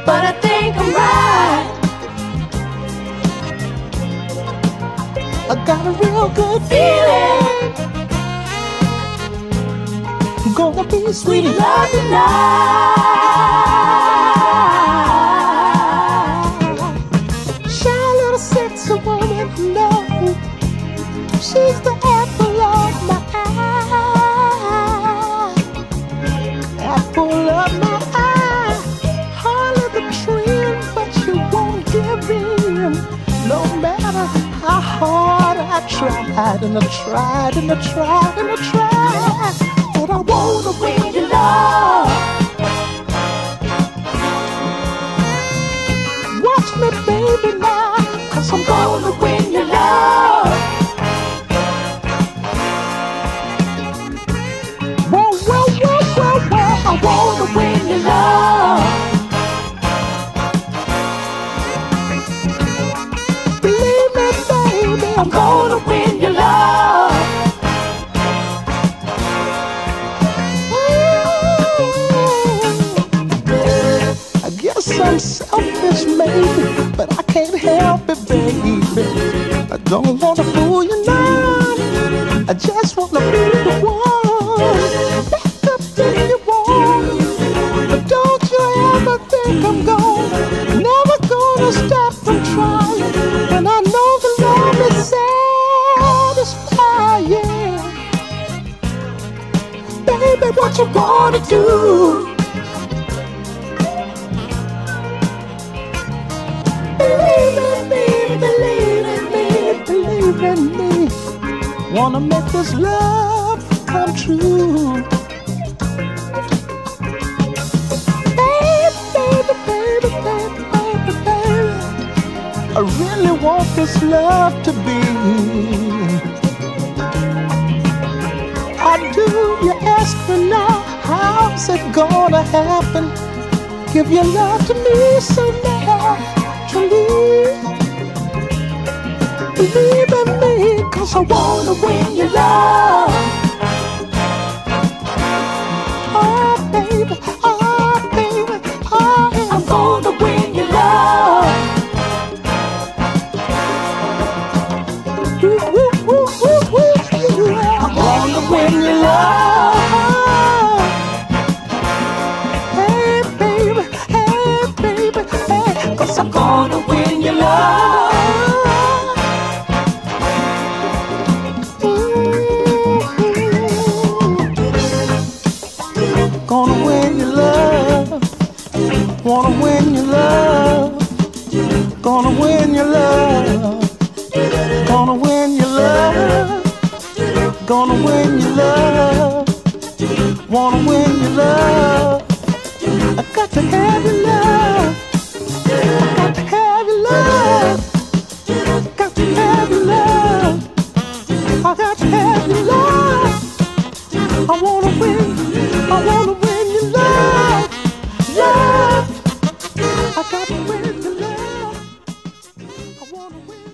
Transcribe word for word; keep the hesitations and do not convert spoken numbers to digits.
but I think I'm right. I got a real good feeling. Gonna be sweet love tonight. Shy little sexy woman, no, she's the apple of my eye. Apple of my eye. Hardly the trend, but you won't give in. No matter how hard I tried and I tried and I tried and I tried. But I wanna win your love. Watch me, baby, now, 'cause I'm gonna win your love. Whoa, whoa, whoa, whoa, whoa, I wanna win your love. Believe me, baby, I'm gonna win your love. I'm selfish, maybe, but I can't help it, baby. I don't wanna fool you now. I just wanna be the one. Back up if you want, but don't you ever think I'm gone. Never gonna stop from trying, and I know the love is satisfying. Baby, what you gonna do? Believe in me, believe in me, believe in me. Wanna make this love come true. Baby, baby, baby, baby, baby, baby, I really want this love to be. I do, you ask me now, how's it gonna happen? Give your love to me so naturally. Believe in me, 'cause I wanna win your love. Oh baby, oh baby, oh yeah. I'm gonna win your love. Ooh, ooh, ooh, ooh, ooh, yeah. I'm gonna win your love. Hey baby, hey baby, hey, 'cause I'm gonna win your love. Gonna win your love. Wanna win your love. Gonna win your love. Gonna win your love. Gonna win your love. Wanna win your love. I got to have your love. I got to have your love. Got to have your love. I got to have your love. I wanna win. I wanna win your love. Love. I got to win your love. I wanna win.